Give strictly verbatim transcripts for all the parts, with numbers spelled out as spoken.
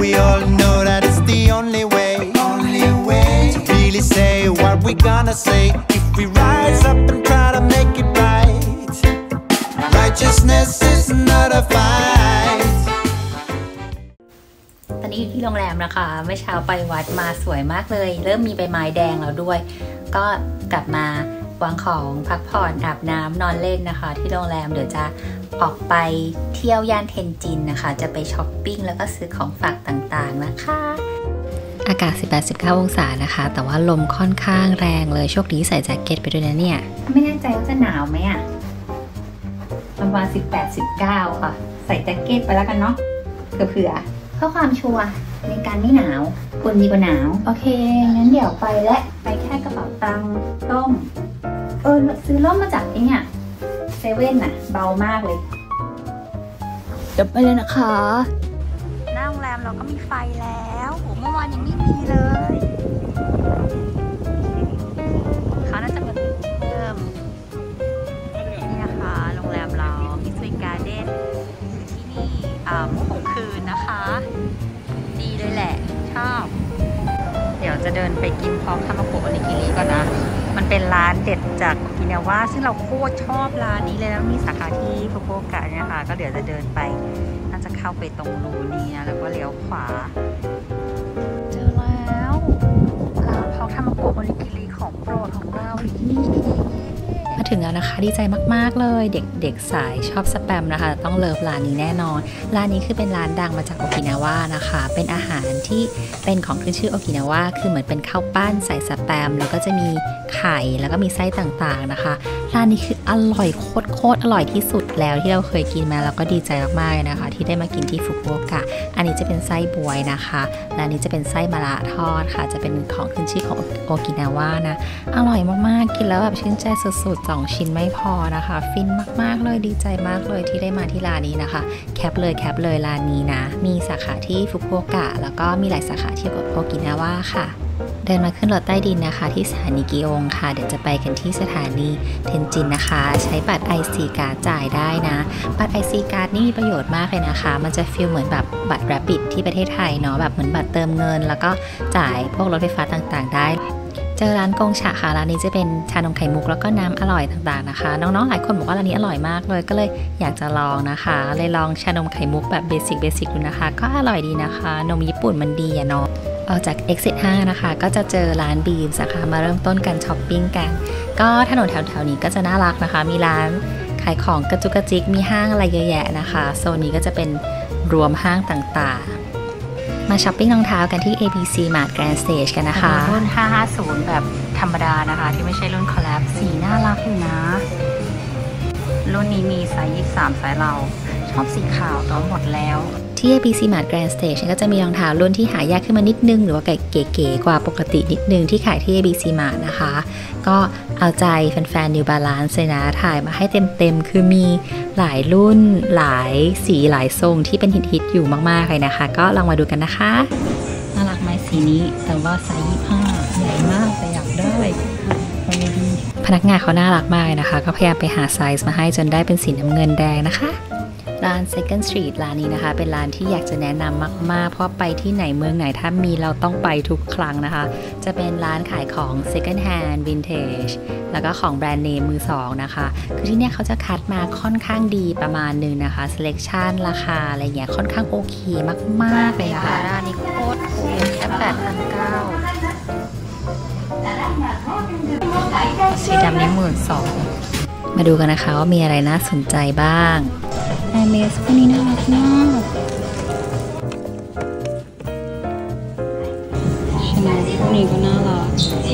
we all know that it's the only way, only way to really say what we gonna say. If we rise up and try to make it right, righteousness is not a fight. ตอนนี้อยู่ที่โรงแรมนะคะเมื่อเช้าไปวัดมาสวยมากเลยเริ่มมีใบไม้แดงแล้วด้วยก็กลับมาวางของพักผ่อนอาบน้ำนอนเล่นนะคะที่โรงแรมเดี๋ยวจะออกไปเที่ยวย่านเทนจินนะคะจะไปช้อปปิ้งแล้วก็ซื้อของฝากต่างๆนะคะอากาศ สิบแปด สิบเก้า องศานะคะแต่ว่าลมค่อนข้างแรงเลยโชคดีใส่แจ็คเก็ตไปด้วยนะเนี่ยไม่แน่ใจว่าจะหนาวไหมอะประมาณ สิบแปด สิบเก้า ค่ะใส่แจ็คเก็ตไปแล้วกันเนาะเผื่อเพื่อความชัวร์ในการไม่หนาวคนดีกว่าหนาวโอเคงั้นเดี๋ยวไปและไปแค่กระเป๋าตังค์ร่มเออซื้อร่มมาจากไอ้เนี่ยเซเว่นน่ะเบามากเลยเดี๋ยวไปเลยนะคะหน้าโรงแรมเราก็มีไฟแล้วโหเมื่อวานยังไม่มีเลยเขาน่าจะมาติดเพิ่มนี่นะคะโรงแรมเรามิสซิการ์เด้นที่นี่อ่าหกคืนนะคะดีเลยแหละชอบเดี๋ยวจะเดินไปกินพร้อมทามาโกะโอนิกิริก่อนนะมันเป็นร้านเด็ดจากโอกินาวาซึ่งเราโคตรชอบร้านนี้เลยแล้วมีสาขาที่ฟุกุโอกะเนี่ยค่ะก็เดี๋ยวจะเดินไปน่าจะเข้าไปตรงรูนี้แล้วก็เลี้ยวขวาเจอแล้วร้านพร้อมทามาโกะโอนิกิริของโปรดของเรานี่มาถึงแล้วนะคะดีใจมากๆเลยเด็กๆสายชอบสแปมนะคะต้องเลิฟร้านนี้แน่นอนร้านนี้คือเป็นร้านดังมาจากโอกินาวานะคะเป็นอาหารที่เป็นของขึ้นชื่อโอกินาวาคือเหมือนเป็นข้าวปั้นใส่สแปมแล้วก็จะมีไข่แล้วก็มีไส้ต่างๆนะคะร้านนี้คืออร่อยโคตรๆอร่อยที่สุดแล้วที่เราเคยกินมาแล้วก็ดีใจมากๆเลยนะคะที่ได้มากินที่ฟุกุโอกะอันนี้จะเป็นไส้บวยนะคะและอันนี้จะเป็นไส้มะระทอดค่ะจะเป็นของขึ้นชื่อของโอกินาวานะอร่อยมากๆกินแล้วแบบชื่นใจสุดๆสองชิ้นไม่พอนะคะฟินมากๆเลยดีใจมากเลยที่ได้มาที่ร้านนี้นะคะแคปเลยแคปเลยร้านนี้นะมีสาขาที่ฟุกุโอกะแล้วก็มีหลายสาขาที่โอกินาวาค่ะเดินมาขึ้นรถใต้ดินนะคะที่สถานีกิโองค่ะเดี๋ยวจะไปกันที่สถานีเทนจินนะคะใช้บัตร ไอ ซี Card จ่ายได้นะบัตร ไอ ซี Card นี่มีประโยชน์มากเลยนะคะมันจะฟีลเหมือนแบบบัตร Rapid ที่ประเทศไทยเนาะแบบเหมือนบัตรเติมเงินแล้วก็จ่ายพวกรถไฟฟ้าต่างๆได้เจอร้านกงฉะค่ะร้านนี้จะเป็นชานมไข่มุกแล้วก็น้ำอร่อยต่างๆนะคะน้องๆหลายคนบอกว่าร้านนี้อร่อยมากเลยก็เลยอยากจะลองนะคะเลยลองชานมไข่มุกแบบเบสิกเบสิกดูนะคะก็อร่อยดีนะคะนมญี่ปุ่นมันดีอะเนาะออกจาก Exit ห้านะคะก็จะเจอร้านบีมสาขามาเริ่มต้นกันช้อปปิ้งกันก็ถนนแถวๆนี้ก็จะน่ารักนะคะมีร้านขายของกระจุกกระจิกมีห้างอะไรเยอะแยะนะคะโซนนี้ก็จะเป็นรวมห้างต่างๆมาช้อปปิ้งรองเท้ากันที่ เอ บี ซี Mart Grand Stage กันนะคะรุ่นห้าห้าศูนย์แบบธรรมดานะคะที่ไม่ใช่รุ่น Collab สีน่ารักอยู่นะรุ่นนี้มีไซส์ยี่สิบสามไซส์เราชอบสีขาวตัวหมดแล้วที่ เอ บี ซี Mart Grand Stage ก็จะมีรองเท้ารุ่นที่หายากขึ้นมานิดนึงหรือว่าเก๋ๆกว่าปกตินิดนึงที่ขายที่ เอ บี ซี Mart นะคะก็เอาใจแฟนๆ New Balance เลยนะถ่ายมาให้เต็มๆคือมีหลายรุ่นหลายสีหลายทรงที่เป็นฮิตๆอยู่มากๆเลยนะคะก็ลองมาดูกันนะคะน่ารักไหมสีนี้แต่ว่าไซส์ยี่สิบห้าใหญ่มากแต่อยากได้พนักงานเขาน่ารักมากเลยนะคะก็พยายามไปหาไซส์มาให้จนได้เป็นสีน้ำเงินแดงนะคะร้าน Second Street ร้านนี้นะคะเป็นร้านที่อยากจะแนะนำมากๆเพราะไปที่ไหนเมืองไหนถ้ามีเราต้องไปทุกครั้งนะคะจะเป็นร้านขายของ Second Hand Vintage แล้วก็ของแบรนด์เนมมือสองนะคะคือที่เนี่ยเขาจะคัดมาค่อนข้างดีประมาณนึงนะคะ Selection ราคาอะไรเงี้ยค่อนข้างโอเคมากๆเลยนะคะร้านนี้โคตรถูกแค่ แปดพันเก้าร้อยสีดำนี้หมื่นสองมาดูกันนะคะว่ามีอะไรน่าสนใจบ้างแอร์เมสพวกนี้น่ารักมากชาแนลพวกนี้ก็น่ารัก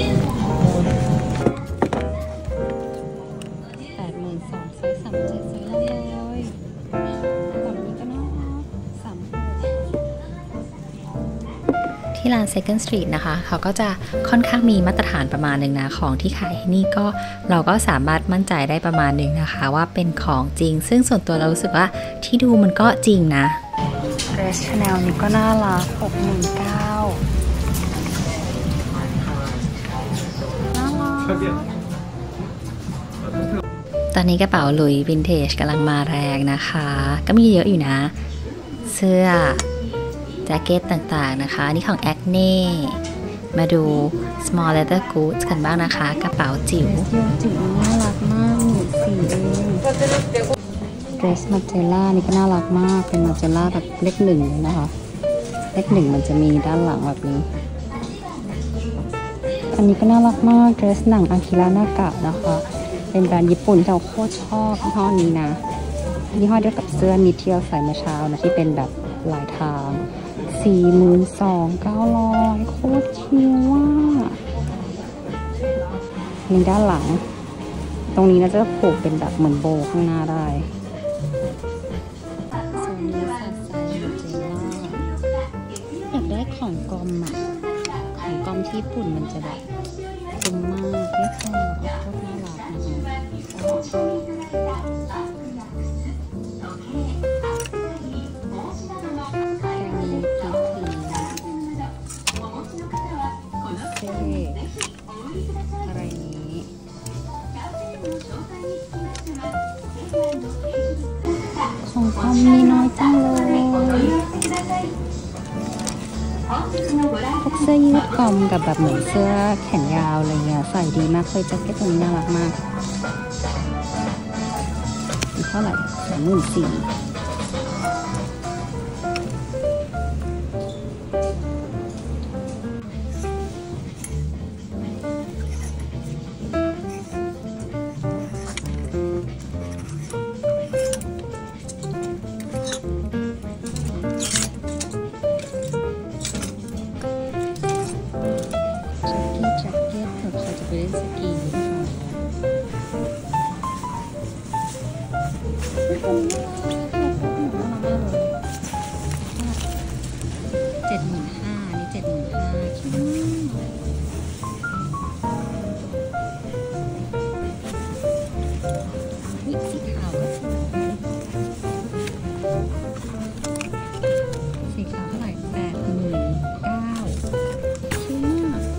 แปดหมื่นสองไซส์สามเจ็ดไซส์ละเลยแบบนี้ก็น่ารักสามที่ร้าน Second Street นะคะเขาก็จะค่อนข้างมีมาตรฐานประมาณหนึ่งนะของที่ขายที่นี่ก็เราก็สามารถมั่นใจได้ประมาณหนึ่งนะคะว่าเป็นของจริงซึ่งส่วนตัวเรารู้สึกว่าที่ดูมันก็จริงนะเดรสชาแนลนี่ก็น่ารัก หกหมื่นเก้าพัน น่ารักตอนนี้กระเป๋าหลุยส์วินเทจกำลังมาแรงนะคะก็มีเยอะอยู่นะเสื้อแจ็คเก็ตต่างๆนะคะอันนี้ของ Acne มาดู small leather goods กันบ้างนะคะกระเป๋าจิ๋วจิ๋วน่ารักมากหนึ่งสีเองเดรสมาเจล่านี่ก็น่ารักมากเป็นมาเจล่าแบบเลขหนึ่งเลยนะคะเลขหนึ่งมันจะมีด้านหลังแบบนี้อันนี้ก็น่ารักมากเดรสหนังอากิระนากะนะคะเป็นแบรนด์ญี่ปุ่นที่เราโคตรชอบยี่ห้อนี้นะยี่ห้อเดียวกับเสื้อนิดที่เราใส่เมื่อเช้านะที่เป็นแบบลายทาง สี่หมื่นสองพันเก้าร้อย โคตรชิวว่ะนี่ด้านหลังตรงนี้นะจะผูกเป็นแบบเหมือนโบข้างหน้าได้โซนนี้ซาไซมาเจล่าอยากได้ของกอมอะของกอมที่ญี่ปุ่นมันจะแบบคุ้มมากไม่แพงโคตรน่ารักนะคะอะไรนี้ของกอมมีน้อยจังเลยพวกเสื้อยืดกอมกับแบบเหมือนเสื้อแขนยาวอะไรเงี้ยใส่ดีมากเลยแจ็คเก็ตตัวนี้น่ารักมากอีกเท่าไหร่สามหมื่นสี่ไปเล่นสกีนะคะเจ็ดหมื่นห้านี่เจ็ดหมื่นห้าคิดว่าวิสีขาวก็สวยสีขาวเท่าไหร่แปดหมื่นเก้าชิวมาก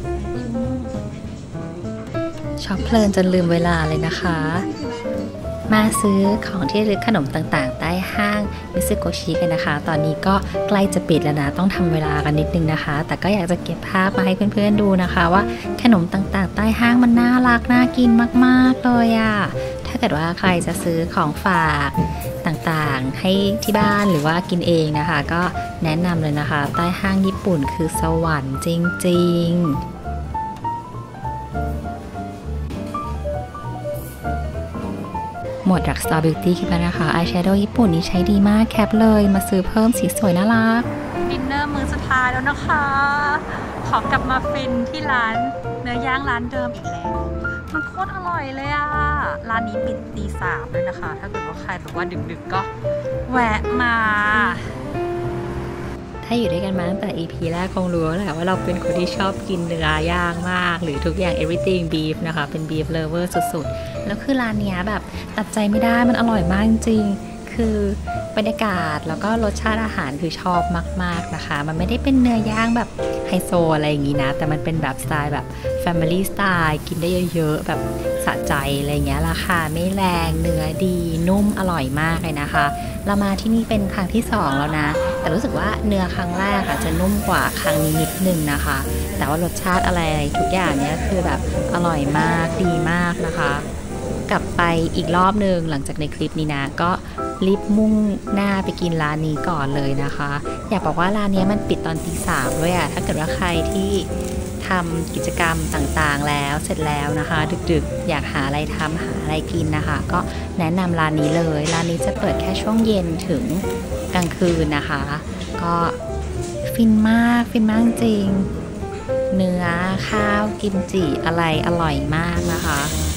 ช็อปเพลินจนลืมเวลาเลยนะคะมาซื้อของที่ระลึกขนมต่างๆใต้ห้างมิซึโกชิกันนะคะตอนนี้ก็ใกล้จะปิดแล้วนะต้องทำเวลากันนิดนึงนะคะแต่ก็อยากจะเก็บภาพมาให้เพื่อนๆดูนะคะว่าขนมต่างๆใต้ห้างมันน่ารักน่ากินมากๆเลยอะถ้าเกิดว่าใครจะซื้อของฝากต่างๆให้ที่บ้านหรือว่ากินเองนะคะก็แนะนำเลยนะคะใต้ห้างญี่ปุ่นคือสวรรค์จริงๆหมวดดักสตาร์บิวตี้คิดว่านะคะอายแชโดว์ญี่ปุ่นนี้ใช้ดีมากแคปเลยมาซื้อเพิ่มสีสวยน่ารักดินเนอร์มื้อสุดท้ายแล้วนะคะขอกลับมาฟินที่ร้านเนื้อย่างร้านเดิมอีกแล้วมันโคตรอร่อยเลยอะร้านนี้ปิดตีสามเลยนะคะถ้าเกิดว่าใครแบบว่าดึกๆก็แวะมาถ้าอยู่ด้วยกันมาตั้งแต่ อี พี แรกคงรู้แล้วแหละว่าเราเป็นคนที่ชอบกินเนื้อย่างมากหรือทุกอย่าง everything beef นะคะเป็น beef lover สุดๆแล้วคือร้านนี้แบบตัดใจไม่ได้มันอร่อยมากจริงๆคือบรรยากาศแล้วก็รสชาติอาหารคือชอบมากๆนะคะมันไม่ได้เป็นเนื้อย่างแบบไฮโซอะไรอย่างนี้นะแต่มันเป็นแบบสไตล์แบบ family style กินได้เยอะๆแบบสะใจอะไรเงี้ยราคาไม่แรงเนื้อดีนุ่มอร่อยมากเลยนะคะเรามาที่นี่เป็นครั้งที่สองแล้วนะแต่รู้สึกว่าเนื้อครั้งแรกอาจจะนุ่มกว่าครั้งนี้นิดนึงนะคะแต่ว่ารสชาติอะไรทุกอย่างเนี้ยคือแบบอร่อยมากดีมากนะคะกลับไปอีกรอบนึงหลังจากในคลิปนี้นะก็รีบมุ่งหน้าไปกินร้านนี้ก่อนเลยนะคะอยากบอกว่าร้านนี้มันปิดตอนตีสามด้วยอะถ้าเกิดว่าใครที่ทำกิจกรรมต่างๆแล้วเสร็จแล้วนะคะดึกๆอยากหาอะไรทำหาอะไรกินนะคะก็แนะนำร้านนี้เลยร้านนี้จะเปิดแค่ช่วงเย็นถึงกลางคืนนะคะก็ฟินมากฟินมากจริงเนื้อข้าวกิมจิอะไรอร่อยมากนะคะ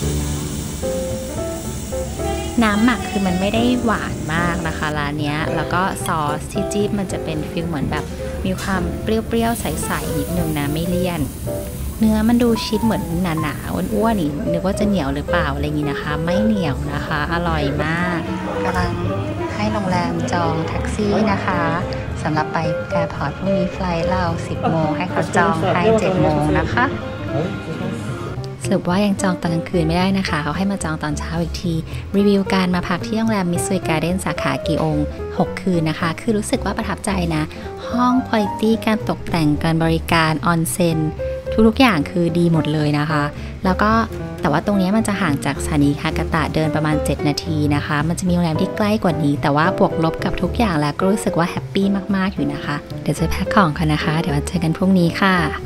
น้ำหมักคือมันไม่ได้หวานมากนะคะร้านนี้แล้วก็ซอสที่จิ้มมันจะเป็นฟิลเหมือนแบบมีความเปรี้ยวๆใสๆนิดนึงนะไม่เลี่ยนเนื้อมันดูชิ้นเหมือนหนาๆอ้วนๆนี่นึกว่าจะเหนียวหรือเปล่าอะไรอย่างนี้นะคะไม่เหนียวนะคะอร่อยมากกำลังให้โรงแรมจองแท็กซี่นะคะสำหรับไปแอร์พอร์ตพรุ่งนี้ไฟล์เราสิบโมงให้เขาจองให้เจ็ดโมงนะคะสรุปว่ายังจองตอนกลางคืนไม่ได้นะคะเขาให้มาจองตอนเช้าอีกทีรีวิวการมาพักที่โรงแรมมิสซุยการ์เด้นสาขากิองหกคืนนะคะคือรู้สึกว่าประทับใจนะห้องคุณภาพการตกแต่งการบริการออนเซ็นทุกๆอย่างคือดีหมดเลยนะคะแล้วก็แต่ว่าตรงนี้มันจะห่างจากสถานีฮากาตะเดินประมาณเจ็ดนาทีนะคะมันจะมีโรงแรมที่ใกล้กว่านี้แต่ว่าบวกลบกับทุกอย่างแล้วก็รู้สึกว่าแฮปปี้มากๆอยู่นะคะเดี๋ยวจะแพ็คของกันนะคะเดี๋ยวเจอกันพรุ่งนี้ค่ะ